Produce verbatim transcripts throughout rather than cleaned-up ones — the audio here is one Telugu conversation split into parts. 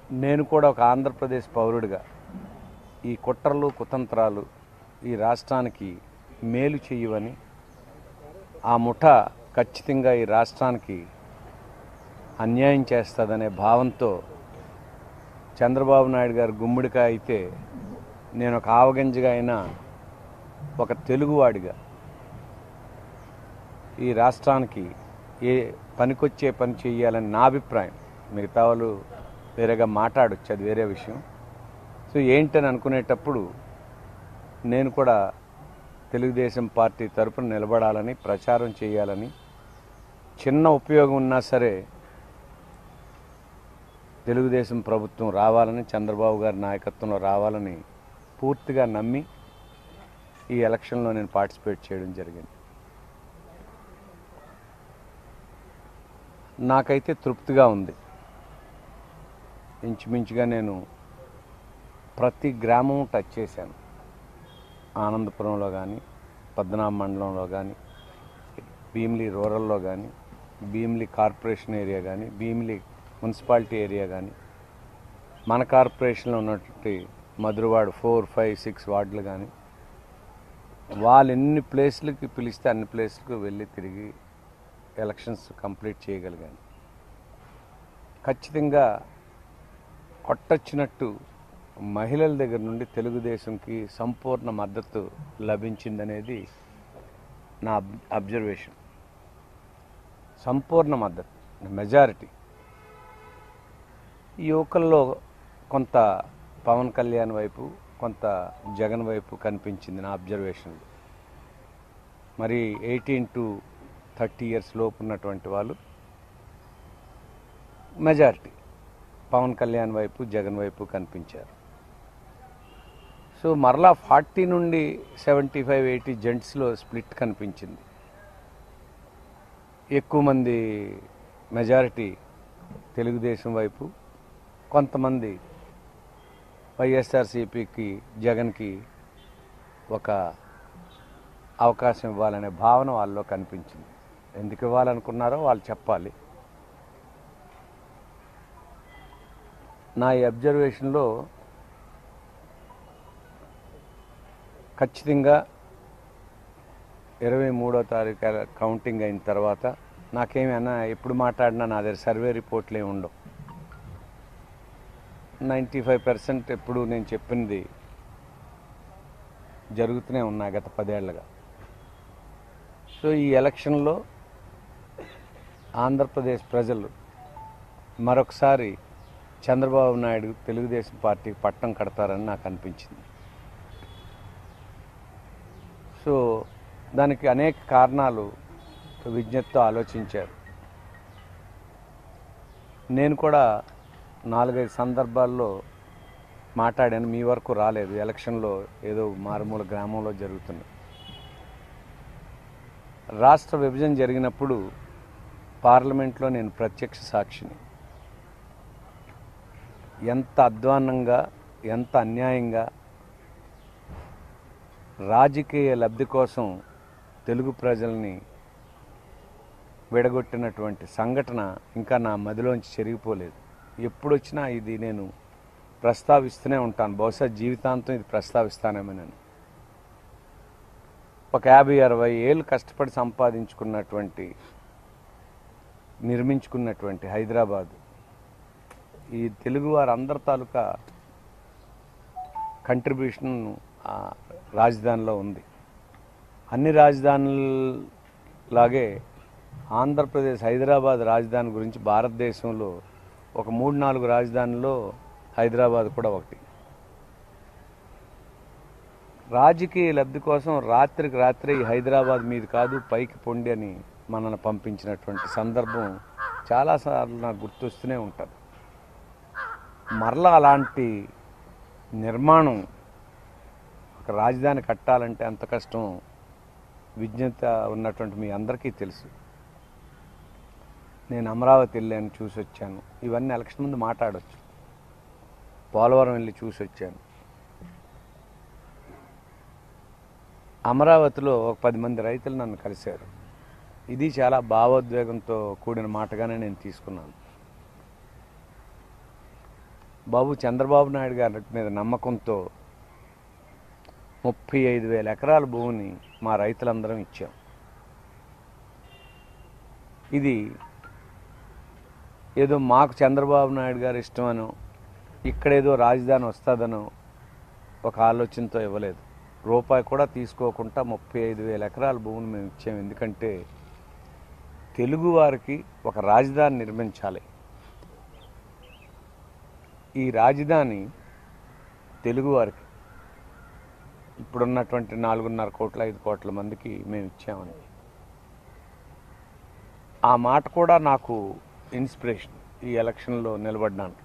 నేను కూడా ఒక ఆంధ్రప్రదేశ్ పౌరుడిగా ఈ కుట్రలు కుతంత్రాలు ఈ రాష్ట్రానికి మేలు చేయవని, ఆ ముఠ ఖచ్చితంగా ఈ రాష్ట్రానికి అన్యాయం చేస్తుందనే భావంతో చంద్రబాబు నాయుడు గారు గుమ్మడికాయ అయితే నేను ఒక ఆవగింజగా అయినా ఒక తెలుగువాడిగా ఈ రాష్ట్రానికి ఏ పనికొచ్చే పని చేయాలని నా అభిప్రాయం. మిగతా వాళ్ళు వేరేగా మాట్లాడొచ్చు, అది వేరే విషయం. సో ఏంటని అనుకునేటప్పుడు నేను కూడా తెలుగుదేశం పార్టీ తరపున నిలబడాలని, ప్రచారం చేయాలని, చిన్న ఉపయోగం ఉన్నా సరే తెలుగుదేశం ప్రభుత్వం రావాలని, చంద్రబాబు గారి నాయకత్వంలో రావాలని పూర్తిగా నమ్మి ఈ ఎలక్షన్లో నేను పార్టిసిపేట్ చేయడం జరిగింది. నాకైతే తృప్తిగా ఉంది. ఇంచుమించుగా నేను ప్రతి గ్రామం టచ్ చేశాను. ఆనందపురంలో కానీ, పద్మనాభ మండలంలో కానీ, భీమిలి రూరల్లో కానీ, భీమిలి కార్పొరేషన్ ఏరియా కానీ, భీమిలి మున్సిపాలిటీ ఏరియా కానీ, మన కార్పొరేషన్లో ఉన్నటువంటి మధురవాడ ఫోర్ ఫైవ్ సిక్స్ వార్డులు కానీ, వాళ్ళు ఎన్ని ప్లేస్లకి పిలిస్తే అన్ని ప్లేస్లకు వెళ్ళి తిరిగి ఎలక్షన్స్ కంప్లీట్ చేయగలిగాను. ఖచ్చితంగా కొట్టొచ్చినట్టు మహిళల దగ్గర నుండి తెలుగుదేశంకి సంపూర్ణ మద్దతు లభించిందనేది నా అబ్జర్వేషన్. సంపూర్ణ మద్దతు, మెజారిటీ. ఈ యువకుల్లో కొంత పవన్ కళ్యాణ్ వైపు, కొంత జగన్ వైపు కనిపించింది నా అబ్జర్వేషన్లో. మరి ఎయిటీన్ టు థర్టీ ఇయర్స్ లోపు ఉన్నటువంటి వాళ్ళు మెజారిటీ పవన్ కళ్యాణ్ వైపు, జగన్ వైపు కనిపించారు. సో మరలా ఫార్టీ నుండి సెవెంటీ ఫైవ్ ఎయిటీ జెంట్స్లో స్ప్లిట్ కనిపించింది. ఎక్కువ మంది మెజారిటీ తెలుగుదేశం వైపు, కొంతమంది వైఎస్ఆర్సీపీకి, జగన్కి ఒక అవకాశం ఇవ్వాలనే భావన వాళ్ళలో కనిపించింది. ఎందుకు ఇవ్వాలనుకున్నారో వాళ్ళు చెప్పాలి. నా ఈ అబ్జర్వేషన్లో ఖచ్చితంగా ఇరవై మూడో తారీఖు కౌంటింగ్ అయిన తర్వాత నాకేమైనా ఎప్పుడు మాట్లాడినా నా దగ్గర సర్వే రిపోర్ట్లు ఏమి ఉండవు. నైంటీ ఫైవ్ పర్సెంట్ ఎప్పుడు నేను చెప్పింది జరుగుతూనే ఉన్నాయి గత పదేళ్లుగా. సో ఈ ఎలక్షన్లో ఆంధ్రప్రదేశ్ ప్రజలు మరొకసారి చంద్రబాబు నాయుడు తెలుగుదేశం పార్టీకి పట్టం కడతారని నాకు అనిపించింది. సో దానికి అనేక కారణాలు విజ్ఞతతో ఆలోచించారు. నేను కూడా నాలుగైదు సందర్భాల్లో మాట్లాడాను. మీ వరకు రాలేదు. ఎలక్షన్లో ఏదో మారుమూల గ్రామంలో జరుగుతుంది. రాష్ట్ర విభజన జరిగినప్పుడు పార్లమెంట్లో నేను ప్రత్యక్ష సాక్షిని. ఎంత అధ్వాన్నంగా, ఎంత అన్యాయంగా రాజకీయ లబ్ధి కోసం తెలుగు ప్రజల్ని విడగొట్టినటువంటి సంఘటన ఇంకా నా మదిలోంచి చెరిగిపోలేదు. ఎప్పుడొచ్చినా ఇది నేను ప్రస్తావిస్తూనే ఉంటాను. బహుశా జీవితాంతం ఇది ప్రస్తావిస్తానేమోనని. ఒక యాభై అరవై ఏళ్ళు కష్టపడి సంపాదించుకున్నటువంటి, నిర్మించుకున్నటువంటి హైదరాబాద్ ఈ తెలుగు వారందరి తాలూకా కంట్రిబ్యూషన్ రాజధానిలో ఉంది. అన్ని రాజధానులాగే ఆంధ్రప్రదేశ్ హైదరాబాద్ రాజధాని గురించి భారతదేశంలో ఒక మూడు నాలుగు రాజధానుల్లో హైదరాబాద్ కూడా ఒకటి. రాజకీయ లబ్ధి కోసం రాత్రికి రాత్రి హైదరాబాద్ మీద కాదు పైకి పొండి అని మనల్ని పంపించినటువంటి సందర్భం చాలాసార్లు నాకు గుర్తొస్తూనే ఉంటుంది. మరలా అలాంటి నిర్మాణం, ఒక రాజధాని కట్టాలంటే అంత కష్టం విజ్ఞత ఉన్నటువంటి మీ అందరికీ తెలుసు. నేను అమరావతి వెళ్ళాను, చూసి వచ్చాను. ఇవన్నీ ఎలక్షన్ ముందు మాట్లాడవచ్చు. పోలవరం వెళ్ళి చూసి వచ్చాను. అమరావతిలో ఒక పది మంది రైతులు నన్ను కలిశారు. ఇది చాలా భావోద్వేగంతో కూడిన మాటగానే నేను తీసుకున్నాను. బాబు చంద్రబాబు నాయుడు గారి మీద నమ్మకంతో ముప్పై ఐదు వేల ఎకరాల భూమిని మా రైతులందరం ఇచ్చాం. ఇది ఏదో మాకు చంద్రబాబు నాయుడు గారు ఇష్టమనో ఇక్కడేదో రాజధాని వస్తుందనో ఒక ఆలోచనతో ఇవ్వలేదు. రూపాయి కూడా తీసుకోకుండా ముప్పై ఐదు వేల ఎకరాల భూమిని మేము ఇచ్చాము. ఎందుకంటే తెలుగు వారికి ఒక రాజధాని నిర్మించాలి. ఈ రాజధాని తెలుగు వారికి ఇప్పుడున్నటువంటి నాలుగున్నర కోట్ల ఐదు కోట్ల మందికి మేము ఇచ్చామని ఆ మాట కూడా నాకు ఇన్స్పిరేషన్. ఈ ఎలక్షన్లో నిలబడ్డాను.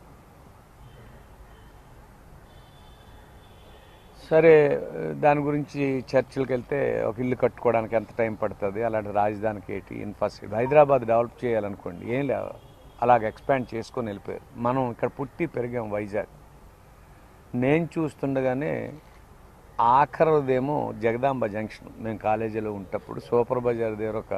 సరే, దాని గురించి చర్చలకు వెళ్తే ఒక ఇల్లు కట్టుకోవడానికి ఎంత టైం పడుతుంది, అలాంటి రాజధానికి ఏంటి, ఇన్ఫ్రాస్ట్రక్చర్ హైదరాబాద్ డెవలప్ చేయాలనుకోండి, ఏం లేదు, అలాగ ఎక్స్పాండ్ చేసుకొని వెళ్ళిపోయారు. మనం ఇక్కడ పుట్టి పెరిగాం వైజాగ్. నేను చూస్తుండగానే ఆఖరిదేమో జగదాంబ జంక్షన్. మేము కాలేజీలో ఉంటప్పుడు సూపర్ బజార్ దగ్గర ఒక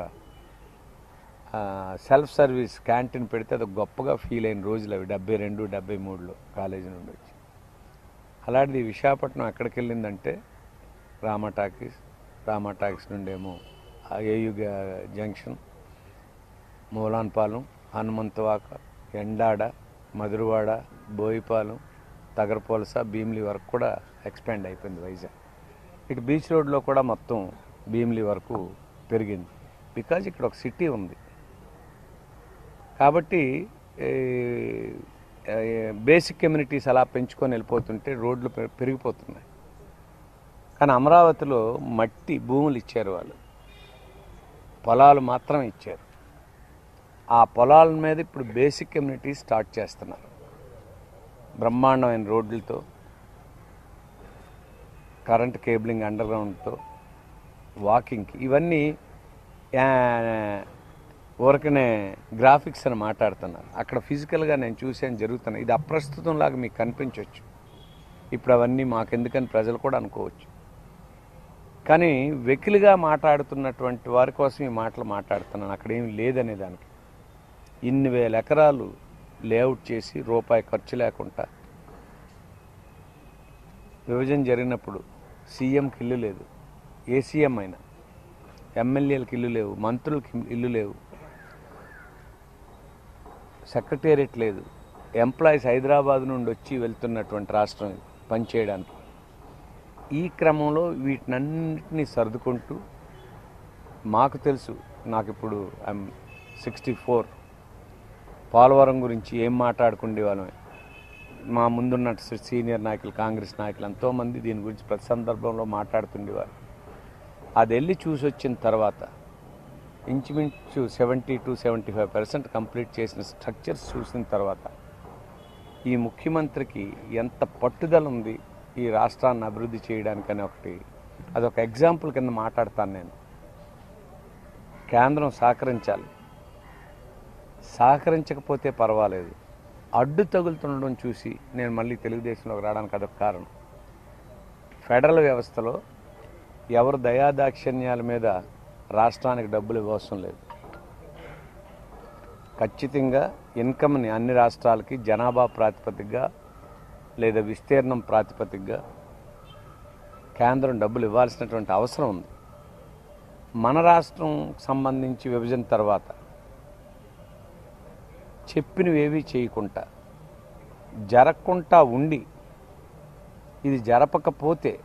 సెల్ఫ్ సర్వీస్ క్యాంటీన్ పెడితే అది గొప్పగా ఫీల్ అయిన రోజులు అవి డెబ్బై రెండు డెబ్బై మూడులో కాలేజీ నుండి వచ్చి. అలాంటిది విశాఖపట్నం ఎక్కడికి వెళ్ళిందంటే రామా టాకీస్, రామా టాకీస్ నుండేమో ఏయు జంక్షన్, మూలాన్పాలెం, హనుమంతవాక, ఎండాడ, మధురవాడ, బోయిపాలెం, తగరపోలస, భీమిలి వరకు కూడా ఎక్స్పాండ్ అయిపోయింది వైజాగ్. ఇటు బీచ్ రోడ్లో కూడా మొత్తం భీమిలి వరకు పెరిగింది. బికాజ్ ఇక్కడ ఒక సిటీ ఉంది కాబట్టి బేసిక్ కమ్యూనిటీస్ అలా పెంచుకొని వెళ్ళిపోతుంటే రోడ్లు పెరిగిపోతున్నాయి. కానీ అమరావతిలో మట్టి భూములు ఇచ్చారు, వాళ్ళు పొలాలు మాత్రం ఇచ్చారు. ఆ పొలాల మీద ఇప్పుడు బేసిక్ కమ్యూనిటీస్ స్టార్ట్ చేస్తున్నారు. బ్రహ్మాండమైన రోడ్లతో, కరెంట్ కేబులింగ్ అండర్ గ్రౌండ్తో, వాకింగ్కి, ఇవన్నీ ఊరకనే గ్రాఫిక్స్ అని మాట్లాడుతున్నారు. అక్కడ ఫిజికల్గా నేను చూసాను జరుగుతున్నాయి. ఇది అప్రస్తుతంలాగా మీకు కనిపించవచ్చు. ఇప్పుడు అవన్నీ మాకెందుకని ప్రజలు కూడా అనుకోవచ్చు. కానీ వెకిలిగా మాట్లాడుతున్నటువంటి వారి కోసం ఈ మాటలు మాట్లాడుతున్నాను. అక్కడ ఏమి లేదనే దానికి ఇన్ని వేల ఎకరాలు లేఅవుట్ చేసి రూపాయి ఖర్చు లేకుండా విభజన జరిగినప్పుడు సీఎంకి ఇల్లు లేదు, ఏ సీఎం అయినా, ఎమ్మెల్యేలకు ఇల్లు లేవు, మంత్రులకి ఇల్లు లేవు, సెక్రటేరియట్ లేదు, ఎంప్లాయీస్ హైదరాబాద్ నుండి వచ్చి వెళ్తున్నటువంటి రాష్ట్రం పనిచేయడానికి. ఈ క్రమంలో వీటినన్నింటినీ సర్దుకుంటూ మాకు తెలుసు, నాకు ఇప్పుడు ఐఎమ్ సిక్స్టీ ఫోర్ పోలవరం గురించి ఏం మాట్లాడుకునే వాళ్ళమే. మా ముందున్న సీనియర్ నాయకులు, కాంగ్రెస్ నాయకులు ఎంతోమంది దీని గురించి ప్రతి సందర్భంలో మాట్లాడుతుండేవారు. అది వెళ్ళి చూసి వచ్చిన తర్వాత ఇంచుమించు seventy two seventy five percent complete చేసిన స్ట్రక్చర్స్ చూసిన తర్వాత ఈ ముఖ్యమంత్రికి ఎంత పట్టుదల ఉంది ఈ రాష్ట్రాన్ని అభివృద్ధి చేయడానికని ఒకటి అదొక ఎగ్జాంపుల్ కింద మాట్లాడతాను నేను. కేంద్రం సహకరించాలి, సహకరించకపోతే పర్వాలేదు, అడ్డు తగులుతుండడం చూసి నేను మళ్ళీ తెలుగుదేశంలోకి రావడానికి అదొక కారణం. ఫెడరల్ వ్యవస్థలో ఎవరు దయాదాక్షిణ్యాల మీద రాష్ట్రానికి డబ్బులు ఇవ్వవసరం లేదు. ఖచ్చితంగా ఇన్కమ్ని అన్ని రాష్ట్రాలకి జనాభా ప్రాతిపదికగా లేదా విస్తీర్ణం ప్రాతిపదికగా కేంద్రం డబ్బులు ఇవ్వాల్సినటువంటి అవసరం ఉంది. మన రాష్ట్రం సంబంధించి విభజన తర్వాత చెప్పినవేవీ చేయకుండా జరగకుండా ఉండి ఇది జరపకపోతే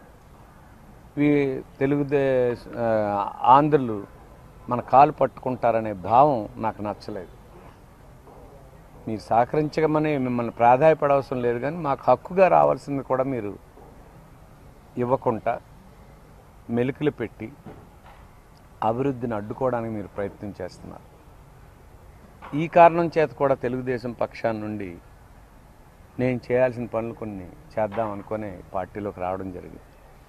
తెలుగుదే ఆంధ్రులు మన కాలు పట్టుకుంటారనే భావం నాకు నచ్చలేదు. మీరు సహకరించమని మిమ్మల్ని ప్రాధాయపడవసరం లేదు, కానీ మాకు హక్కుగా రావాల్సింది కూడా మీరు ఇవ్వకుండా మెలికలు పెట్టి అభివృద్ధిని అడ్డుకోవడానికి మీరు ప్రయత్నం చేస్తున్నారు. ఈ కారణం చేత కూడా తెలుగుదేశం పక్షాన్ని నుండి నేను చేయాల్సిన పనులు కొన్ని చేద్దాం అనుకునే పార్టీలోకి రావడం జరిగింది.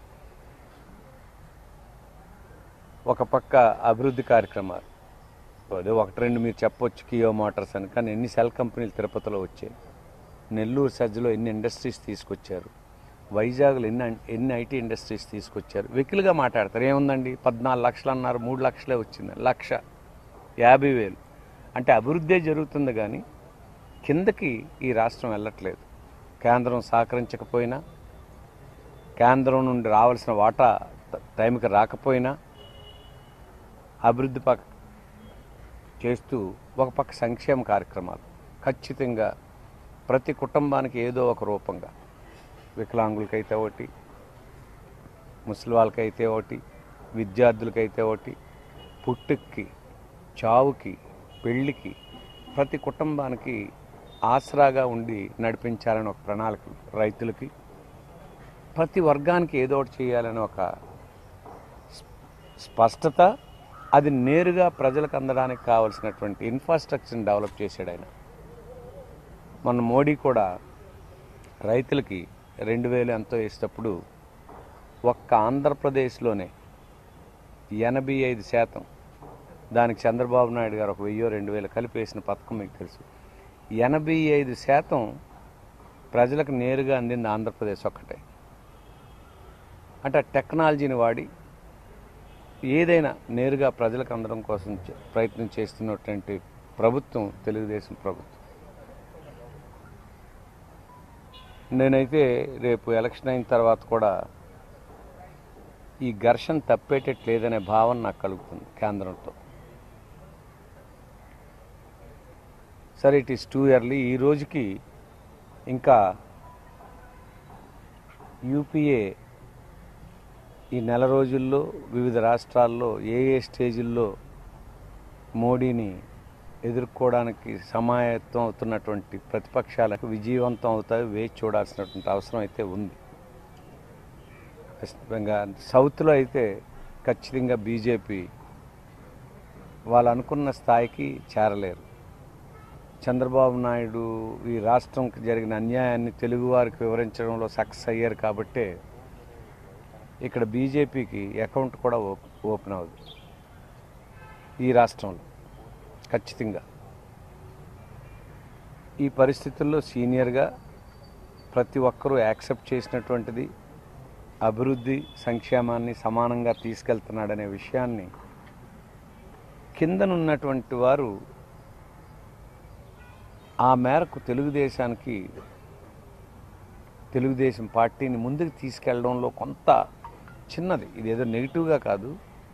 ఒక పక్క అభివృద్ధి కార్యక్రమాలు, అదే ఒకటి రెండు మీరు చెప్పొచ్చు, కియో మోటార్స్ అని, కానీ ఎన్ని సెల్ కంపెనీలు తిరుపతిలో వచ్చాయి, నెల్లూరు సజ్జలో ఎన్ని ఇండస్ట్రీస్ తీసుకొచ్చారు, వైజాగ్లో ఎన్ని ఎన్ని ఐటీ ఇండస్ట్రీస్ తీసుకొచ్చారు. వెకిలుగా మాట్లాడతారు. ఏముందండి, పద్నాలుగు లక్షలు అన్నారు, మూడు లక్షలే వచ్చింది, లక్ష యాభై వేలు అంటే అభివృద్ధే జరుగుతుంది. కానీ కిందకి ఈ రాష్ట్రం వెళ్ళట్లేదు. కేంద్రం సహకరించకపోయినా, కేంద్రం నుండి రావాల్సిన వాటా టైంకి రాకపోయినా, అభివృద్ధి పక్క చేస్తూ ఒక పక్క సంక్షేమ కార్యక్రమాలు ఖచ్చితంగా ప్రతి కుటుంబానికి ఏదో ఒక రూపంగా, వికలాంగులకైతే ఒకటి, ముసలి వాళ్ళకైతే ఒకటి, విద్యార్థులకైతే ఒకటి, పుట్టుకి, చావుకి, పెళ్ళికి ప్రతి కుటుంబానికి ఆసరాగా ఉండి నడిపించాలని ఒక ప్రణాళిక, రైతులకి ప్రతి వర్గానికి ఏదో ఒకటి చేయాలని ఒక స్పష్టత, అది నేరుగా ప్రజలకు అందడానికి కావాల్సినటువంటి ఇన్ఫ్రాస్ట్రక్చర్ని డెవలప్ చేశాడు ఆయన. మన మోడీ కూడా రైతులకి రెండు వేలు ఎంతో వేసేటప్పుడు ఒక్క ఆంధ్రప్రదేశ్లోనే ఎనభై ఐదు శాతం, దానికి చంద్రబాబు నాయుడు గారు ఒక వెయ్యో రెండు వేలు కలిపి వేసిన పథకం మీకు తెలుసు. ఎనభై ఐదు శాతం ప్రజలకు నేరుగా అందింది ఆంధ్రప్రదేశ్ ఒక్కటే. అంటే టెక్నాలజీని వాడి ఏదైనా నేరుగా ప్రజలకు అందడం కోసం ప్రయత్నం చేస్తున్నటువంటి ప్రభుత్వం తెలుగుదేశం ప్రభుత్వం. నేనైతే రేపు ఎలక్షన్ అయిన తర్వాత కూడా ఈ ఘర్షణ తప్పేటట్లేదనే భావన నాకు కలుగుతుంది కేంద్రంతో. సరే, ఇట్ ఈస్ టూ ఇయర్లీ. ఈ రోజుకి ఇంకా యూపీఏ ఈ నెల రోజుల్లో వివిధ రాష్ట్రాల్లో ఏ ఏ స్టేజీల్లో మోడీని ఎదుర్కోవడానికి సమాయత్తం అవుతున్నటువంటి ప్రతిపక్షాలకు విజయవంతం అవుతాయి వేచి చూడాల్సినటువంటి అవసరం అయితే ఉంది. వెస్ట్ బెంగాల్, సౌత్లో అయితే ఖచ్చితంగా బీజేపీ వాళ్ళు అనుకున్న స్థాయికి చేరలేరు. చంద్రబాబు నాయుడు ఈ రాష్ట్రంకి జరిగిన అన్యాయాన్ని తెలుగువారికి వివరించడంలో సక్సెస్ అయ్యారు కాబట్టే ఇక్కడ బీజేపీకి అకౌంట్ కూడా ఓపెన్ అవుతుంది ఈ రాష్ట్రంలో ఖచ్చితంగా. ఈ పరిస్థితుల్లో సీనియర్గా ప్రతి ఒక్కరూ యాక్సెప్ట్ చేసినటువంటిది అభివృద్ధి సంక్షేమాన్ని సమానంగా తీసుకెళ్తున్నాడనే విషయాన్ని కిందనున్నటువంటి వారు ఆ మేరకు తెలుగుదేశానికి తెలుగుదేశం పార్టీని ముందుకు తీసుకెళ్లడంలో కొంత చిన్నది, ఇదేదో నెగిటివ్గా కాదు,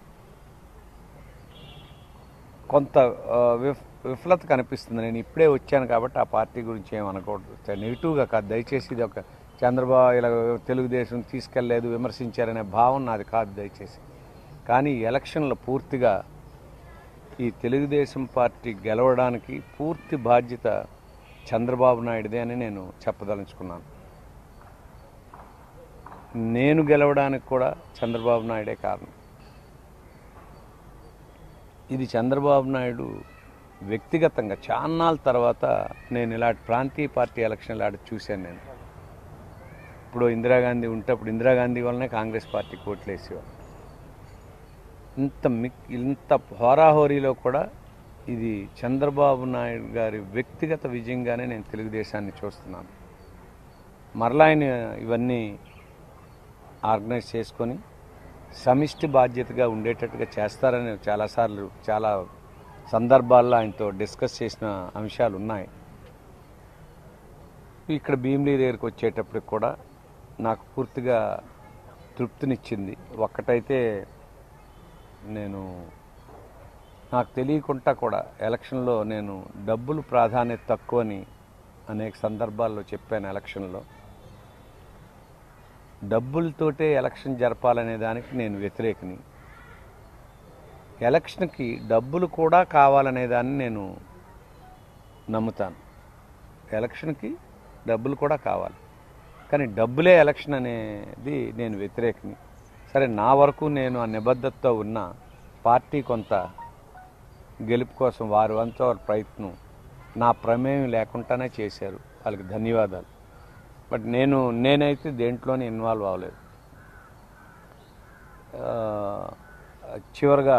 కొంత విఫలత కనిపిస్తుంది. నేను ఇప్పుడే వచ్చాను కాబట్టి ఆ పార్టీ గురించి ఏమనకూడదు, నెగిటివ్గా కాదు. దయచేసి ఇది ఒక చంద్రబాబు ఇలా తెలుగుదేశం తీసుకెళ్లేదు విమర్శించారనే భావన నాది కాదు దయచేసి. కానీ ఎలక్షన్లో పూర్తిగా ఈ తెలుగుదేశం పార్టీ గెలవడానికి పూర్తి బాధ్యత చంద్రబాబు నాయుడుదే అని నేను చెప్పదలుచుకున్నాను. నేను గెలవడానికి కూడా చంద్రబాబు నాయుడే కారణం. ఇది చంద్రబాబు నాయుడు వ్యక్తిగతంగా చాన్నాళ్ళ తర్వాత నేను ఇలాంటి ప్రాంతీయ పార్టీ ఎలక్షన్ ఇలాంటి చూశాను. నేను ఇప్పుడు ఇందిరాగాంధీ ఉంటే అప్పుడు ఇందిరాగాంధీ వల్లనే కాంగ్రెస్ పార్టీకి ఓట్లు వేసేవారు. ఇంత మిక్ ఇంత హోరాహోరీలో కూడా ఇది చంద్రబాబు నాయుడు గారి వ్యక్తిగత విజయంగానే నేను తెలుగుదేశాన్ని చూస్తున్నాను. మరలా ఆయన ఇవన్నీ ఆర్గనైజ్ చేసుకొని సమిష్టి బాధ్యతగా ఉండేటట్టుగా చేస్తారని చాలాసార్లు చాలా సందర్భాల్లో ఆయనతో డిస్కస్ చేసిన అంశాలు ఉన్నాయి. ఇక్కడ భీమిలీ దగ్గరికి వచ్చేటప్పటికి కూడా నాకు పూర్తిగా తృప్తినిచ్చింది. ఒక్కటైతే నేను నాకు తెలియకుండా కూడా ఎలక్షన్లో నేను డబ్బులు ప్రాధాన్యత తక్కువని అనేక సందర్భాల్లో చెప్పాను. ఎలక్షన్లో డబ్బులతోటే ఎలక్షన్ జరపాలనే దానికి నేను వ్యతిరేకిని. ఎలక్షన్కి డబ్బులు కూడా కావాలనే దాన్ని నేను నమ్ముతాను. ఎలక్షన్కి డబ్బులు కూడా కావాలి, కానీ డబ్బులే ఎలక్షన్ అనేది నేను వ్యతిరేకిని. సరే, నా వరకు నేను ఆ నిబద్ధతతో ఉన్న పార్టీ కొంత గెలుపు కోసం వారి వంతు వారి ప్రయత్నం నా ప్రమేయం లేకుండానే చేశారు, వాళ్ళకి ధన్యవాదాలు. బట్ నేను నేనైతే దేంట్లోనే ఇన్వాల్వ్ అవ్వలేదు. చివరిగా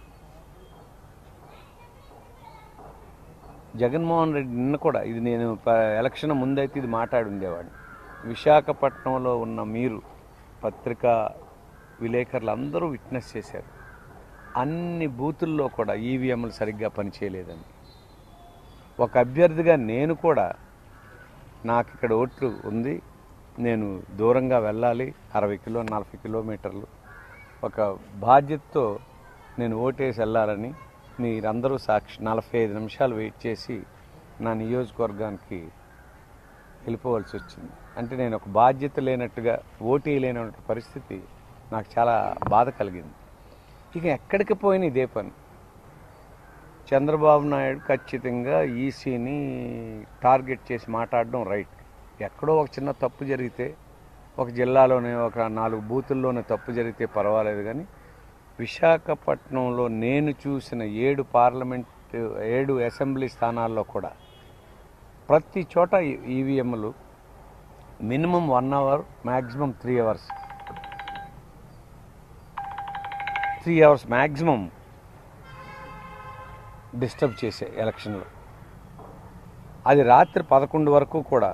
జగన్మోహన్ రెడ్డి నిన్న కూడా ఇది నేను ఎలక్షన్ ముందైతే ఇది మాట్లాడి ఉండేవాడిని. విశాఖపట్నంలో ఉన్న మీరు పత్రికా విలేకరులు అందరూ విట్నెస్ చేశారు. అన్ని బూతుల్లో కూడా ఈవీఎంలు సరిగ్గా పనిచేయలేదని. ఒక అభ్యర్థిగా నేను కూడా నాకు ఇక్కడ ఓట్లు ఉంది, నేను దూరంగా వెళ్ళాలి, అరవై కిలో నలభై కిలోమీటర్లు ఒక బాధ్యతతో నేను ఓటేసి వెళ్ళాలని మీరందరూ సాక్షి నలభై ఐదు నిమిషాలు వెయిట్ చేసి నా నియోజకవర్గానికి వెళ్ళిపోవాల్సి వచ్చింది. అంటే నేను ఒక బాధ్యత లేనట్టుగా ఓటు లేని పరిస్థితి నాకు చాలా బాధ కలిగింది. ఇక ఎక్కడికి పోయిన ఇదే పని. చంద్రబాబు నాయుడు ఖచ్చితంగా ఈసీని టార్గెట్ చేసి మాట్లాడడం రైట్. ఎక్కడో ఒక చిన్న తప్పు జరిగితే, ఒక జిల్లాలోనే ఒక నాలుగు బూతుల్లోనే తప్పు జరిగితే పర్వాలేదు, కానీ విశాఖపట్నంలో నేను చూసిన ఏడు పార్లమెంట్ ఏడు అసెంబ్లీ స్థానాల్లో కూడా ప్రతి చోట ఈవీఎంలు minimum one hour maximum three hours three hours maximum disturb చేసే ఎలక్షన్లో. అది రాత్రి పదకొండు వరకు కూడా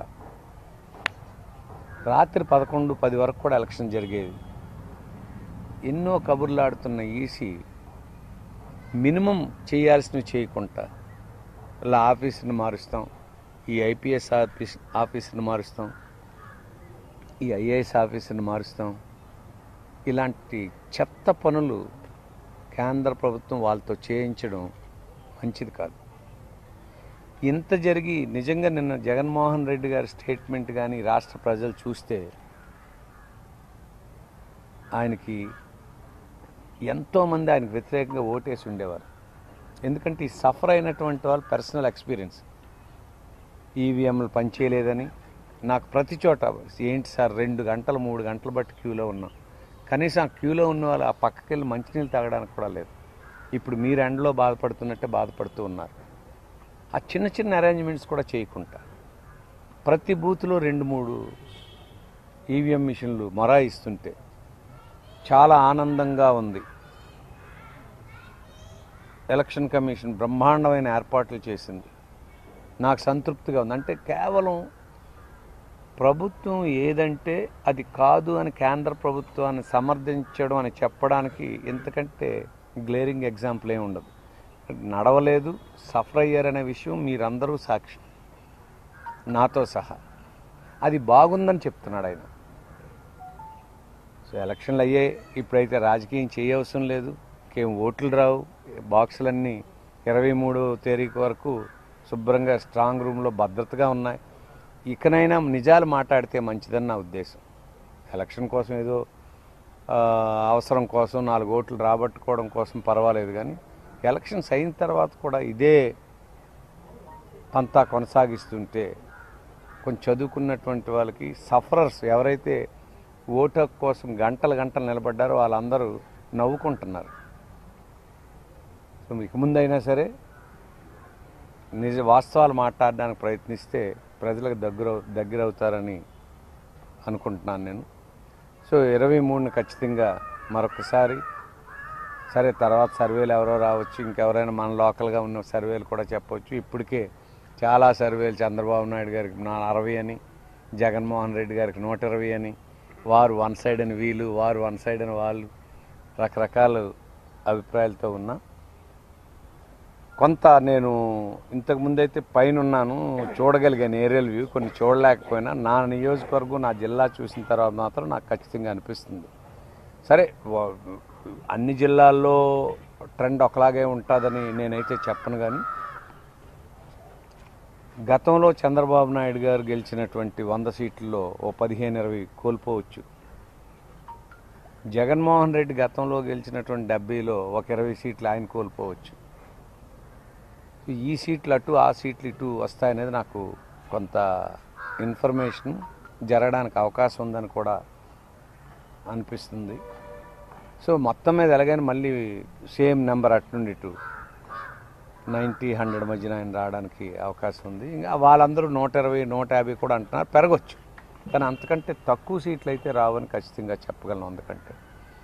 రాత్రి పదకొండు పది వరకు కూడా ఎలక్షన్ జరిగేది. ఎన్నో కబుర్లాడుతున్న ఈసీ మినిమం చేయాల్సినవి చేయకుండా ఇలా ఆఫీసుని మారుస్తాం, ఈ ఐపీఎస్ ఆఫీస్ ఆఫీసుని మారుస్తాం, ఈ ఐఏఎస్ ఆఫీసుని మారుస్తాం, ఇలాంటి చెత్త పనులు కేంద్ర ప్రభుత్వం వాళ్ళతో చేయించడం మంచిది కాదు. ఇంత జరిగి నిజంగా నిన్న జగన్మోహన్ రెడ్డి గారి స్టేట్మెంట్ కానీ రాష్ట్ర ప్రజలు చూస్తే ఆయనకి ఎంతోమంది ఆయనకు వ్యతిరేకంగా ఓటేసి ఉండేవారు. ఎందుకంటే ఈ సఫర్ అయినటువంటి వాళ్ళు పర్సనల్ ఎక్స్పీరియన్స్, ఈవీఎంలు పనిచేయలేదని నాకు ప్రతి చోట ఏంటి సార్ రెండు గంటలు మూడు గంటలు బట్టి క్యూలో ఉన్నాం, కనీసం ఆ క్యూలో ఉన్న వాళ్ళు ఆ పక్కకి వెళ్ళి మంచినీళ్ళు తాగడానికి కూడా లేదు. ఇప్పుడు మీరు ఎండలో బాధపడుతున్నట్టే బాధపడుతూ ఉన్నారు. ఆ చిన్న చిన్న అరేంజ్మెంట్స్ కూడా చేయకుండా ప్రతి బూత్లో రెండు మూడు ఈవీఎం మిషన్లు మొరాయిస్తుంటే చాలా ఆనందంగా ఉంది. ఎలక్షన్ కమిషన్ బ్రహ్మాండమైన ఏర్పాట్లు చేసింది, నాకు సంతృప్తిగా ఉంది. అంటే కేవలం ప్రభుత్వం ఏదంటే అది కాదు అని కేంద్ర ప్రభుత్వాన్ని సమర్థించడం అని చెప్పడానికి ఇంతకంటే గ్లేరింగ్ ఎగ్జాంపుల్ ఏమి ఉండదు. నడవలేదు, సఫర్ అయ్యారనే విషయం మీరందరూ సాక్షి, నాతో సహా. అది బాగుందని చెప్తున్నాడు ఆయన. సో ఎలక్షన్లు అయ్యాయి, ఇప్పుడైతే రాజకీయం చేయవసరం లేదు, ఇంకేం ఓట్లు రావు, బాక్సులన్నీ ఇరవై మూడో తేదీ వరకు శుభ్రంగా స్ట్రాంగ్ రూమ్లో భద్రతగా ఉన్నాయి. ఇకనైనా నిజాలు మాట్లాడితే మంచిదని నా ఉద్దేశం. ఎలక్షన్ కోసం ఏదో అవసరం కోసం నాలుగు ఓట్లు రాబట్టుకోవడం కోసం పర్వాలేదు, కానీ ఎలక్షన్స్ అయిన తర్వాత కూడా ఇదే పంతా కొనసాగిస్తుంటే కొంచెం చదువుకున్నటువంటి వాళ్ళకి సఫరర్స్ ఎవరైతే ఓటు కోసం గంటలు గంటలు నిలబడ్డారో వాళ్ళందరూ నవ్వుకుంటున్నారు. సో ఇక ముందైనా సరే నిజ వాస్తవాలు మాట్లాడడానికి ప్రయత్నిస్తే ప్రజలకు దగ్గర దగ్గర అవుతారని అనుకుంటున్నాను నేను. సో ఇరవై మూడుని ఖచ్చితంగా మరొకసారి, సరే తర్వాత సర్వేలు ఎవరో రావచ్చు, ఇంకెవరైనా మన లోకల్గా ఉన్న సర్వేలు కూడా చెప్పవచ్చు. ఇప్పటికే చాలా సర్వేలు చంద్రబాబు నాయుడు గారికి నా అరవై అని, జగన్మోహన్ రెడ్డి గారికి నూట ఇరవై అని, వారు వన్ సైడ్ అని వీళ్ళు, వారు వన్ సైడ్ అని వాళ్ళు, రకరకాల అభిప్రాయాలతో ఉన్నా. కొంత నేను ఇంతకుముందైతే పైన ఉన్నాను, చూడగలిగాను ఏరియల్ వ్యూ, కొన్ని చూడలేకపోయినా నా నియోజకవర్గం నా జిల్లా చూసిన తర్వాత మాత్రం నాకు ఖచ్చితంగా అనిపిస్తుంది. సరే అన్ని జిల్లాల్లో ట్రెండ్ ఒకలాగే ఉంటుందని నేనైతే చెప్పను, కానీ గతంలో చంద్రబాబు నాయుడు గారు గెలిచినటువంటి వంద సీట్లలో ఓ పదిహేను ఇరవై కోల్పోవచ్చు. జగన్మోహన్ రెడ్డి గతంలో గెలిచినటువంటి డెబ్బైలో ఒక ఇరవై సీట్లు ఆయన కోల్పోవచ్చు. ఈ సీట్లు అటు ఆ సీట్లు ఇటు వస్తాయనేది నాకు కొంత ఇన్ఫర్మేషన్ జరగడానికి అవకాశం ఉందని కూడా అనిపిస్తుంది. సో మొత్తం మీద ఎలాగైనా మళ్ళీ సేమ్ నెంబర్ అటు నుండి ఇటు నైంటీ హండ్రెడ్ మధ్యన ఆయన రావడానికి అవకాశం ఉంది. ఇంకా వాళ్ళందరూ నూట ఇరవై నూట యాభై కూడా అంటున్నారు, పెరగచ్చు, కానీ అంతకంటే తక్కువ సీట్లు అయితే రావని ఖచ్చితంగా చెప్పగలను. ఎందుకంటే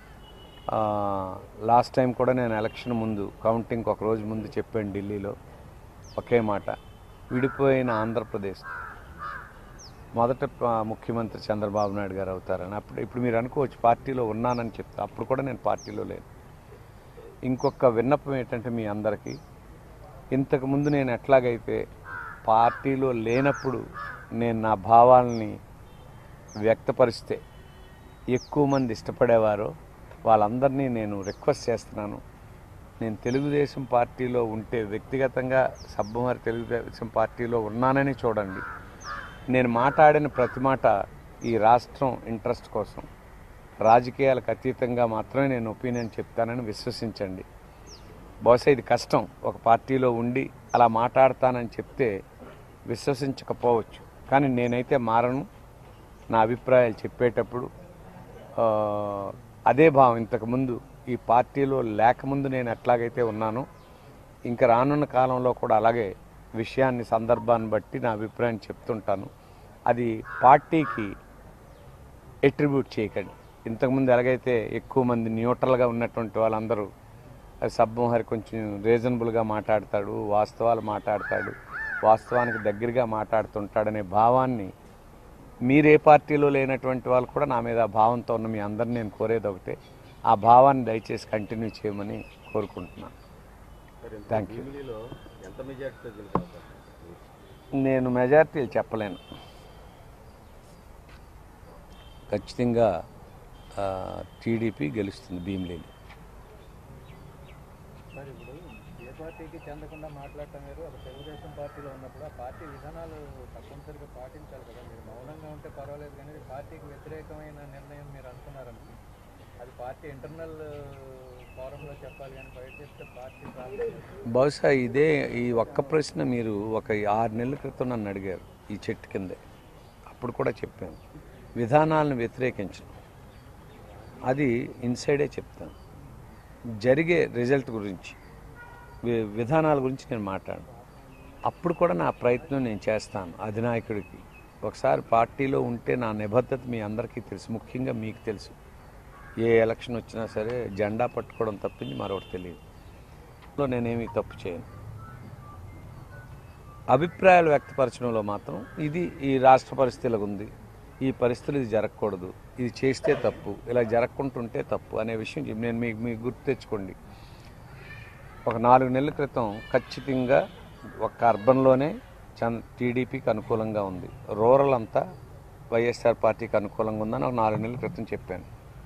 లాస్ట్ టైం కూడా నేను ఎలక్షన్ ముందు కౌంటింగ్ ఒక రోజు ముందు చెప్పాను ఢిల్లీలో ఒకే మాట, విడిపోయిన ఆంధ్రప్రదేశ్ మొదట ముఖ్యమంత్రి చంద్రబాబు నాయుడు గారు అవుతారని. అప్పుడు ఇప్పుడు మీరు అనుకోవచ్చు పార్టీలో ఉన్నానని చెప్తా, అప్పుడు కూడా నేను పార్టీలో లేను. ఇంకొక విన్నపం ఏంటంటే మీ అందరికీ, ఇంతకుముందు నేను ఎట్లాగైతే పార్టీలో లేనప్పుడు నేను నా భావాలని వ్యక్తపరిస్తే ఎక్కువ మంది ఇష్టపడేవారో వాళ్ళందరినీ నేను రిక్వెస్ట్ చేస్తున్నాను. నేను తెలుగుదేశం పార్టీలో ఉంటే వ్యక్తిగతంగా సబ్బం వారి తెలుగుదేశం పార్టీలో ఉన్నానని చూడండి. నేను మాట్లాడిన ప్రతి మాట ఈ రాష్ట్రం ఇంట్రెస్ట్ కోసం, రాజకీయాలకు అతీతంగా మాత్రమే నేను ఒపీనియన్ చెప్తానని విశ్వసించండి. బహుశా ఇది కష్టం, ఒక పార్టీలో ఉండి అలా మాట్లాడతానని చెప్తే విశ్వసించకపోవచ్చు. కానీ నేనైతే మారను. నా అభిప్రాయాలు చెప్పేటప్పుడు అదే భావం. ఇంతకుముందు ఈ పార్టీలో లేకముందు నేను ఎట్లాగైతే ఉన్నానో ఇంకా రానున్న కాలంలో కూడా అలాగే విషయాన్ని సందర్భాన్ని బట్టి నా అభిప్రాయం చెప్తుంటాను. అది పార్టీకి ఎట్రిబ్యూట్ చేయకండి. ఇంతకుముందు ఎలాగైతే ఎక్కువ మంది న్యూట్రల్గా ఉన్నటువంటి వాళ్ళందరూ సబ్బం హరి కొంచెం రీజనబుల్గా మాట్లాడతాడు, వాస్తవాలు మాట్లాడతాడు, వాస్తవానికి దగ్గరగా మాట్లాడుతుంటాడనే భావాన్ని మీరే పార్టీలో లేనటువంటి వాళ్ళు కూడా నా మీద భావంతో ఉన్న మీ అందరిని నేను కోరేది ఒకటే, ఆ భావాన్ని దయచేసి కంటిన్యూ చేయమని కోరుకుంటున్నాను. Thank you. నేను మెజార్టీలు చెప్పలేను. ఖచ్చితంగా టీడీపీ గెలుస్తుంది భీమిలీలో. సార్, ఇప్పుడు ఏ పార్టీకి చెందకుండా మాట్లాడటం వేరు, అది తెలుగుదేశం పార్టీలో ఉన్నప్పుడు ఆ పార్టీ విధానాలు తప్పనిసరిగా పాటించాలి కదా. మీరు మౌనంగా ఉంటే పర్వాలేదు, కానీ పార్టీకి వ్యతిరేకమైన నిర్ణయం మీరు అనుకున్నారని అది పార్టీ ఇంటర్నల్ ఫోరంలో చెప్పాలి, కానీ బయట చెప్తే పార్టీ బహుశా ఇదే ఈ ఒక్క ప్రశ్న మీరు ఒక ఆరు నెలల క్రితం నన్ను అడిగారు ఈ చెట్టు కిందే. అప్పుడు కూడా చెప్పాను, విధానాలను వ్యతిరేకించను, అది ఇన్సైడే చెప్తాను. జరిగే రిజల్ట్ గురించి, విధానాల గురించి నేను మాట్లాడను. అప్పుడు కూడా నా ప్రయత్నం నేను చేస్తాను. అధినాయకుడికి ఒకసారి పార్టీలో ఉంటే నా నిబద్ధత మీ అందరికీ తెలుసు, ముఖ్యంగా మీకు తెలుసు. ఏ ఎలక్షన్ వచ్చినా సరే జెండా పట్టుకోవడం తప్పించి మరొకటి తెలియదు. నేనేమీ తప్పు చేయను. అభిప్రాయాలు వ్యక్తపరచడంలో మాత్రం ఇది ఈ రాష్ట్ర పరిస్థితులకు ఉంది, ఈ పరిస్థితులు ఇది జరగకూడదు, ఇది చేస్తే తప్పు, ఇలా జరగకుంటుంటే తప్పు అనే విషయం నేను మీకు మీకు గుర్తు తెచ్చుకోండి. ఒక నాలుగు నెలల క్రితం ఖచ్చితంగా ఒక అర్బన్లోనే చంద్ టీడీపీకి అనుకూలంగా ఉంది, రూరల్ అంతా వైఎస్ఆర్ పార్టీకి అనుకూలంగా ఉందని ఒక నాలుగు నెలల క్రితం చెప్పాను.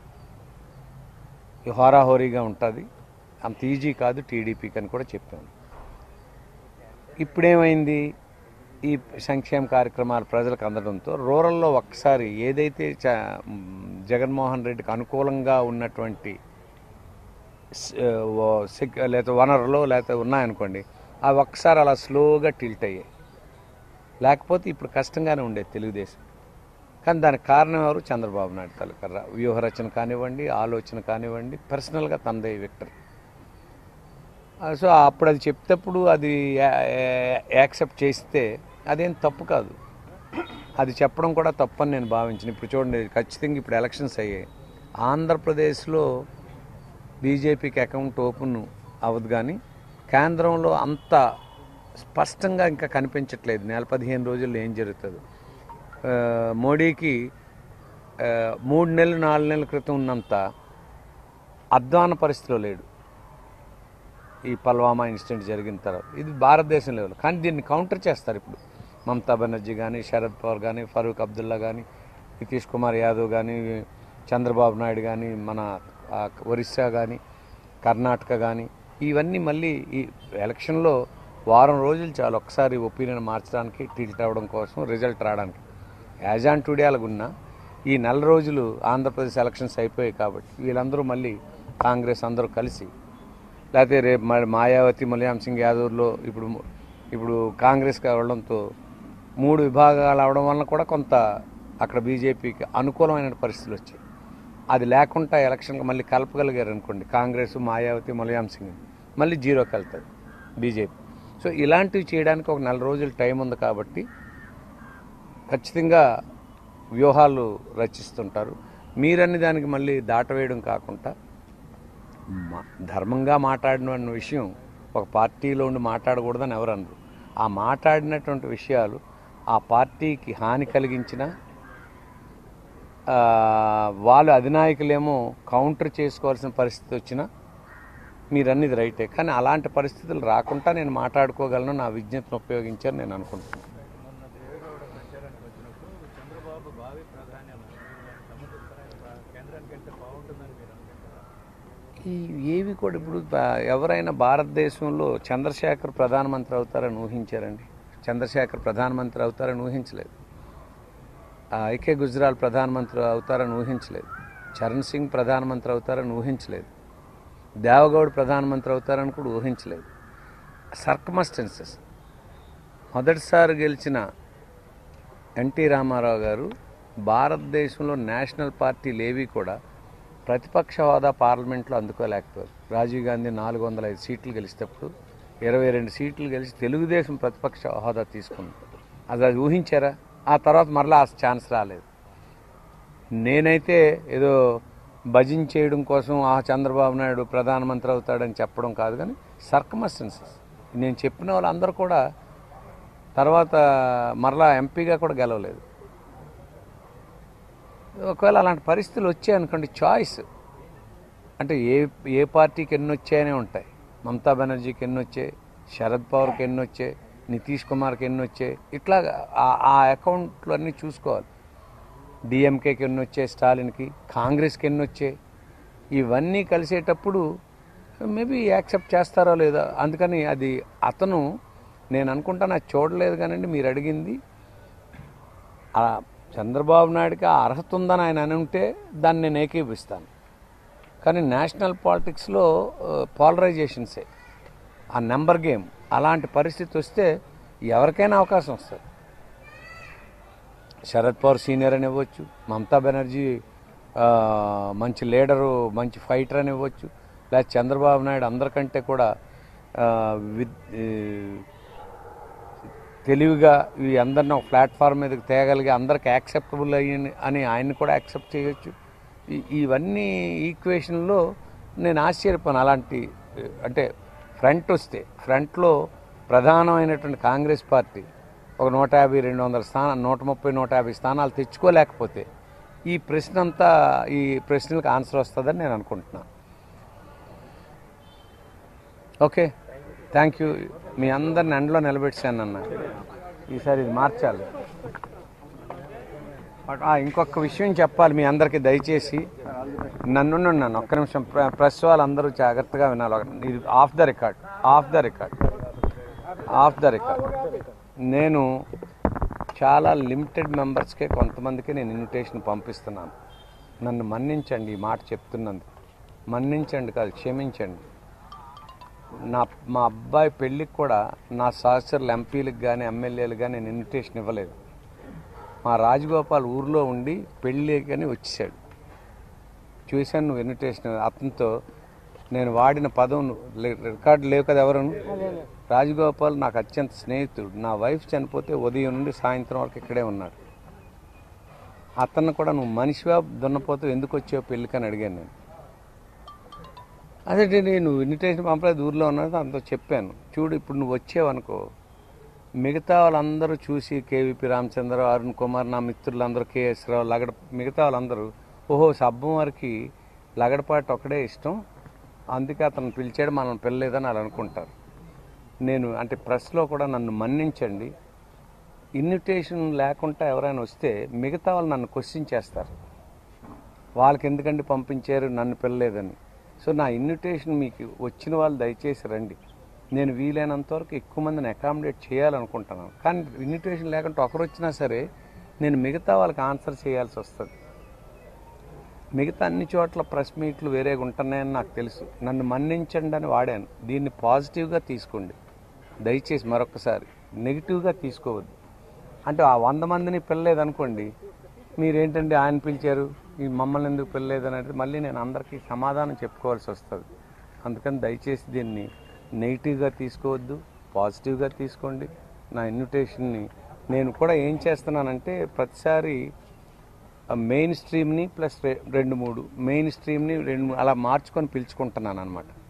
హోరాహోరీగా ఉంటుంది, అంత ఈజీ కాదు టీడీపీకి అని కూడా చెప్పాను. ఇప్పుడేమైంది, ఈ సంక్షేమ కార్యక్రమాలు ప్రజలకు అందడంతో రూరల్లో ఒక్కసారి ఏదైతే జగన్మోహన్ రెడ్డికి అనుకూలంగా ఉన్నటువంటి లేకపోతే వనరులు లేకపోతే ఉన్నాయనుకోండి, అవి ఒక్కసారి అలా స్లోగా టిల్ట్ అయ్యాయి. లేకపోతే ఇప్పుడు కష్టంగానే ఉండేది తెలుగుదేశం. కానీ దానికి కారణం ఎవరు? చంద్రబాబు నాయుడు తాలూకా వ్యూహరచన కానివ్వండి, ఆలోచన కానివ్వండి, పర్సనల్గా తందే విక్టర్. సో అప్పుడు అది చెప్తేప్పుడు అది యాక్సెప్ట్ చేస్తే అదేం తప్పు కాదు, అది చెప్పడం కూడా తప్పని నేను భావించిన. ఇప్పుడు చూడండి, ఖచ్చితంగా ఇప్పుడు ఎలక్షన్స్ అయ్యాయి. ఆంధ్రప్రదేశ్లో బీజేపీకి అకౌంట్ ఓపెన్ అవ్వదు, కానీ కేంద్రంలో అంత స్పష్టంగా ఇంకా కనిపించట్లేదు నెల పదిహేను రోజుల్లో ఏం జరుగుతుందో. మోడీకి మూడు నెలలు నాలుగు నెలల క్రితం ఉన్నంత అధ్వాన పరిస్థితిలో లేడు ఈ పల్వామా ఇన్సిడెంట్ జరిగిన తర్వాత. ఇది భారతదేశం లెవెల్, కానీ దీన్ని కౌంటర్ చేస్తారు ఇప్పుడు మమతా బెనర్జీ కానీ, శరద్ పవార్ కానీ, ఫరూక్ అబ్దుల్లా కానీ, నితీష్ కుమార్ యాదవ్ కానీ, చంద్రబాబు నాయుడు కానీ, మన ఒరిస్సా కానీ, కర్ణాటక కానీ, ఇవన్నీ మళ్ళీ ఈ ఎలక్షన్లో వారం రోజులు చాలు ఒకసారి ఒపీనియన్ మార్చడానికి, టిల్ట్ అవ్వడం కోసం, రిజల్ట్ రావడానికి. యాజ్ ఆన్ టుడే అలాగున్నా ఈ నెల రోజులు ఆంధ్రప్రదేశ్ ఎలక్షన్స్ అయిపోయాయి కాబట్టి వీళ్ళందరూ మళ్ళీ కాంగ్రెస్ అందరూ కలిసి, లేకపోతే రేపు మాయావతి, ములాయం సింగ్ యాదవ్లో ఇప్పుడు ఇప్పుడు కాంగ్రెస్ కావడంతో మూడు విభాగాలు అవడం వలన కూడా కొంత అక్కడ బీజేపీకి అనుకూలమైన పరిస్థితులు వచ్చాయి. అది లేకుండా ఎలక్షన్కి మళ్ళీ కలపగలిగారు అనుకోండి, కాంగ్రెస్, మాయావతి, ములాయం సింగ్ మళ్ళీ జీరోకి వెళ్తుంది బీజేపీ. సో ఇలాంటివి చేయడానికి ఒక నెల రోజులు టైం ఉంది కాబట్టి ఖచ్చితంగా వ్యూహాలు రచిస్తుంటారు. మీరన్ని దానికి మళ్ళీ దాటవేయడం కాకుండా ధర్మంగా మాట్లాడిన విషయం ఒక పార్టీలో ఉండి మాట్లాడకూడదని ఎవరు అనరు. ఆ మాట్లాడినటువంటి విషయాలు ఆ పార్టీకి హాని కలిగించిన వాళ్ళు అధినాయకులేమో కౌంటర్ చేసుకోవాల్సిన పరిస్థితి వచ్చినా మీరు అన్నది రైటే, కానీ అలాంటి పరిస్థితులు రాకుండా నేను మాట్లాడుకోగలను, నా విజ్ఞతను ఉపయోగించాను నేను అనుకుంటున్నాను. మొన్న దేవేగౌడ ప్రచారానికి వచ్చినప్పుడు చంద్రబాబు భావి ప్రధాని అన్నారు. కేంద్రానికి వెళ్తే బాగుంటుందని మీరు అనుకుంటారా? ఈ ఏవి కూడా ఇప్పుడు ఎవరైనా భారతదేశంలో చంద్రశేఖర్ ప్రధానమంత్రి అవుతారని ఊహించారండి? చంద్రశేఖర్ ప్రధానమంత్రి అవుతారని ఊహించలేదు. ఐకే గుజరాల్ ప్రధానమంత్రి అవుతారని ఊహించలేదు. చరణ్ సింగ్ ప్రధానమంత్రి అవుతారని ఊహించలేదు. దేవగౌడ్ ప్రధానమంత్రి అవుతారని కూడా ఊహించలేదు. సర్కమస్టెన్సెస్. మొదటిసారి గెలిచిన ఎన్టీ రామారావు గారు భారతదేశంలో నేషనల్ పార్టీలు ఏవి కూడా ప్రతిపక్ష హోదా పార్లమెంట్లో అందుకోలేకపోయారు. రాజీవ్ గాంధీ నాలుగు వందల ఐదు సీట్లు గెలిచేటప్పుడు ఇరవై రెండు సీట్లు గెలిచి తెలుగుదేశం ప్రతిపక్ష హోదా తీసుకుంది. అది అది ఊహించారా? ఆ తర్వాత మరలా ఆ ఛాన్స్ రాలేదు. నేనైతే ఏదో భజన చేయడం కోసం ఆ చంద్రబాబు నాయుడు ప్రధానమంత్రి అవుతాడని చెప్పడం కాదు, కానీ సర్కమస్టెన్సెస్ నేను చెప్పిన వాళ్ళందరూ కూడా తర్వాత మరలా ఎంపీగా కూడా గెలవలేదు. ఒకవేళ అలాంటి పరిస్థితులు వచ్చాయనుకోండి, చాయిస్ అంటే ఏ ఏ పార్టీకి ఎన్ని వచ్చాయనే ఉంటాయి. మమతా బెనర్జీకి ఎన్ని వచ్చాయి, శరద్ పవార్కి ఎన్ని వచ్చాయి, నితీష్ కుమార్కి ఎన్ని వచ్చాయి, ఇట్లా ఆ అకౌంట్లు అన్నీ చూసుకోవాలి. డిఎంకేకి ఎన్ని వచ్చాయి, స్టాలిన్కి, కాంగ్రెస్కి ఎన్ని వచ్చాయి, ఇవన్నీ కలిసేటప్పుడు మేబీ యాక్సెప్ట్ చేస్తారో లేదో. అందుకని అది అతను నేను అనుకుంటాను అది చూడలేదు. కానండి మీరు అడిగింది చంద్రబాబు నాయుడుకి ఆ అర్హత ఉందని ఆయన అని ఉంటే దాన్ని నేను ఏకీపిస్తాను. కానీ నేషనల్ పాలిటిక్స్లో పోలరైజేషన్సే ఆ నెంబర్ గేమ్. అలాంటి పరిస్థితి వస్తే ఎవరికైనా అవకాశం వస్తుంది. శరద్ పవార్ సీనియర్ అని ఇవ్వచ్చు, మమతా బెనర్జీ మంచి లీడరు, మంచి ఫైటర్ అని ఇవ్వచ్చు, లేదా చంద్రబాబు నాయుడు అందరికంటే కూడా విత్ తెలివిగా ఈ అందరిని ఒక ప్లాట్ఫామ్ మీదకి తేగలిగి అందరికి యాక్సెప్టబుల్ అయ్యి అని ఆయన్ని కూడా యాక్సెప్ట్ చేయొచ్చు. ఇవన్నీ ఈక్వేషన్లో నేను ఆశ్చర్యపోను. అలాంటి అంటే ఫ్రంట్ వస్తే ఫ్రంట్లో ప్రధానమైనటువంటి కాంగ్రెస్ పార్టీ ఒక నూట యాభై రెండు వందల స్థానాలు నూట ముప్పై నూట యాభై స్థానాలు తెచ్చుకోలేకపోతే ఈ ప్రశ్న అంతా ఈ ప్రశ్నలకు ఆన్సర్ వస్తుందని నేను అనుకుంటున్నాను. Okay, thank you. మీ అందరిని ఎండలో నిలబెట్టాను అన్న. ఈసారి ఇది మార్చాలి. ఇంకొక విషయం చెప్పాలి మీ అందరికీ, దయచేసి నన్ను నన్ను ఒక్క నిమిషం. ప్రెస్ వాళ్ళందరూ జాగ్రత్తగా వినాలి. ఇది off the record off the record off the record నేను చాలా లిమిటెడ్ మెంబర్స్కే కొంతమందికి నేను ఇన్విటేషన్ పంపిస్తున్నాను. నన్ను మన్నించండి, ఈ మాట చెప్తున్నందుకు మన్నించండి కాదు, క్షమించండి. నా మా అబ్బాయి పెళ్ళికి కూడా నా సహచరులు ఎంపీలకు కానీ ఎమ్మెల్యేలకు కానీ నేను ఇన్విటేషన్ ఇవ్వలేదు. మా రాజగోపాల్ ఊర్లో ఉండి పెళ్ళి కానీ వచ్చేసాడు. చూశాను నువ్వు ఇన్విటేషన్. అతనితో నేను వాడిన పదం రికార్డు లేవు కదా ఎవరు. రాజగోపాల్ నాకు అత్యంత స్నేహితుడు. నా వైఫ్ చనిపోతే ఉదయం నుండి సాయంత్రం వరకు ఇక్కడే ఉన్నాడు. అతన్ని కూడా నువ్వు మనిషివా దున్నపోతే ఎందుకు వచ్చావు పెళ్ళికని అడిగాను నేను. అదే నువ్వు ఇన్విటేషన్ పంపలేదు, ఊర్లో ఉన్నది అంతా చెప్పాను. చూడు ఇప్పుడు నువ్వు వచ్చావనుకో, మిగతా వాళ్ళందరూ చూసి కేవీపీ రామచంద్రరావు, అరుణ్ కుమార్, నా మిత్రులందరూ, కేఎస్ రావు, లగడ మిగతా వాళ్ళందరూ ఓహో సబ్బం వారికి లగడపాటి ఒక్కడే ఇష్టం, అందుకే అతను పిలిచాడు, మనం పిల్లలేదని వాళ్ళు అనుకుంటారు. నేను అంటే ప్రెస్లో కూడా నన్ను మన్నించండి. ఇన్విటేషన్ లేకుండా ఎవరైనా వస్తే మిగతా వాళ్ళు నన్ను క్వశ్చన్ చేస్తారు, వాళ్ళకి ఎందుకంటే పంపించారు నన్ను పిల్లలేదని. సో నా ఇన్విటేషన్ మీకు వచ్చిన వాళ్ళు దయచేసి రండి. నేను వీలైనంత వరకు ఎక్కువ మందిని అకామిడేట్ చేయాలనుకుంటున్నాను. కానీ ఇన్విటేషన్ లేకుండా ఒకరు వచ్చినా సరే నేను మిగతా వాళ్ళకి ఆన్సర్ చేయాల్సి వస్తుంది. మిగతా అన్ని చోట్ల ప్రెస్ మీట్లు వేరేగా ఉంటున్నాయని నాకు తెలుసు. నన్ను మన్నించండి అని వాడాను. దీన్ని పాజిటివ్గా తీసుకోండి దయచేసి. మరొకసారి నెగిటివ్గా తీసుకోవద్దు. అంటే ఆ వంద మందిని పిల్లలేదనుకోండి, మీరేంటంటే ఆయన పిలిచారు ఈ మమ్మల్ని ఎందుకు పిల్లలేదు అనేది మళ్ళీ నేను అందరికీ సమాధానం చెప్పుకోవాల్సి వస్తుంది. అందుకని దయచేసి దీన్ని నెగిటివ్గా తీసుకోవద్దు, పాజిటివ్గా తీసుకోండి. నా ఇన్విటేషన్ని నేను కూడా ఏం చేస్తున్నానంటే ప్రతిసారి మెయిన్ స్ట్రీమ్ని ప్లస్ రెండు మూడు మెయిన్ స్ట్రీమ్ని రెండు అలా మార్చుకొని పిలుచుకుంటున్నాను అనమాట.